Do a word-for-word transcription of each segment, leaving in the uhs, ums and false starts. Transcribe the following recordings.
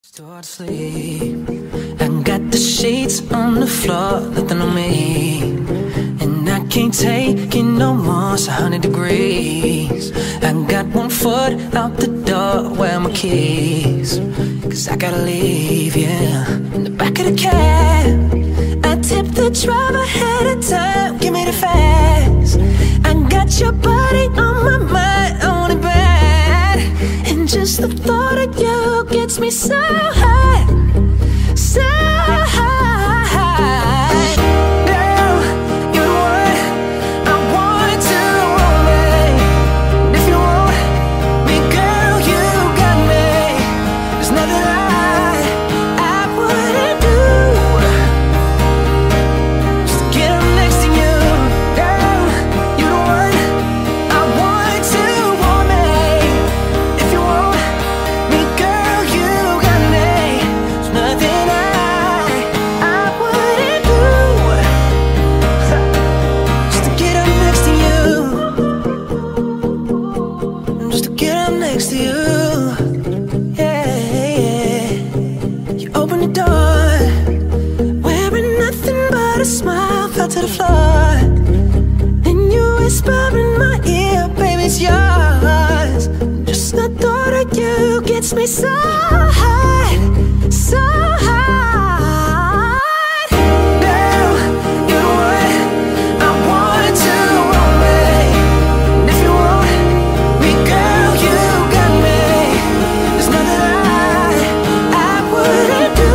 Start sleep. I got the sheets on the floor, nothing on me, and I can't take it no more. It's a hundred degrees. I got one foot out the door, where are my keys? Cause I gotta leave, yeah. In the back of the cab, I tip the driver ahead of time. Give me the fast. I got your body on my mind, I want it bad. And just the thought of you gets me so high, so high. Girl, you're the one I want to hold me. And if you want me, girl, you got me. There's nothing I, I wouldn't do just to get up next to you. Girl, you're the one I want to hold me. If you want me, girl, you got me. There's nothing I, I wouldn't do just to get up next to you. Just to get up next to you. Yeah, yeah. You open the door, wearing nothing but a smile, fell to the floor. Then you whisper in my ear, baby, it's yours. Just the thought of you gets me so high, so high. Girl, you're the one I want to hold me. And if you want me, girl, you got me. There's nothing I, I wouldn't do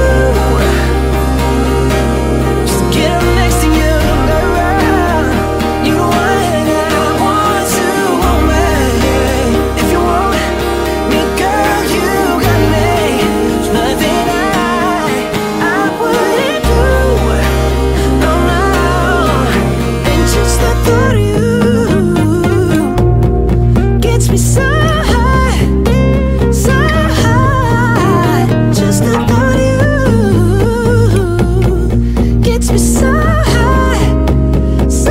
just to get up next to you, girl. You're the one I want to hold me. If you want me, girl, you got me. There's nothing I, I wouldn't do, no, no. And just the thought of you gets me so high, so high. Just the thought of you gets me so high, so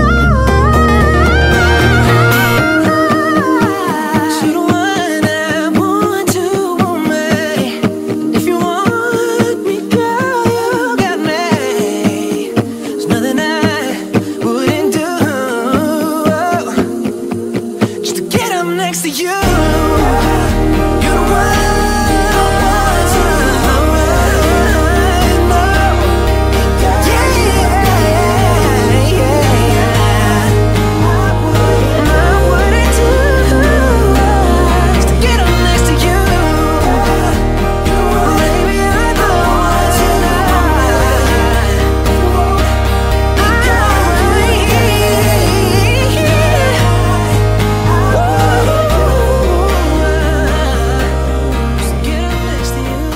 high. You're the one I want to hold me. If you want me, girl, you got me. There's nothing I wouldn't do just to get up next to you. You're the one I want to hold me. Yeah, yeah, yeah. And I wouldn't do just to get up next to you. Baby, I know just to get up next to you.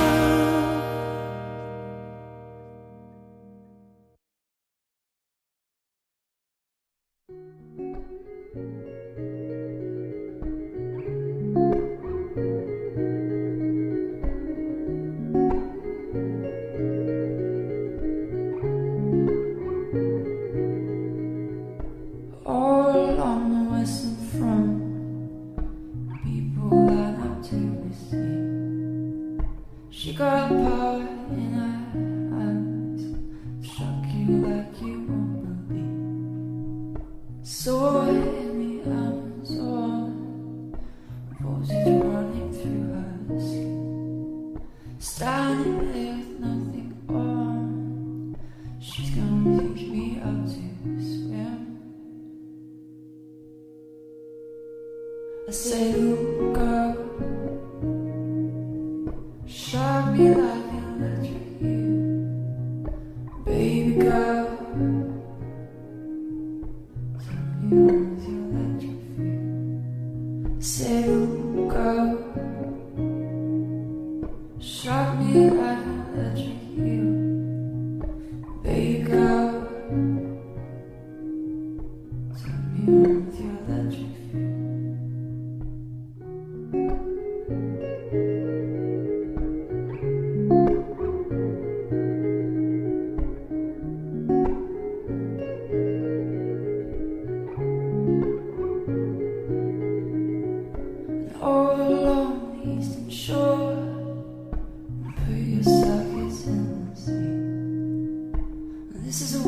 All along the western front, people line up to receive. She got power in her hands, struck you like you won't believe. So in the Amazon, voices running through her skin. Standing there with nothing on, she's gonna teach me how to swim. I say, ooh, girl, shock me like an electric you. Baby girl, tell me what's your electric feel. I say, ooh, girl, shock me like an electric you. Baby girl, tell me what's your electric feel. And all along the eastern shore, put your This is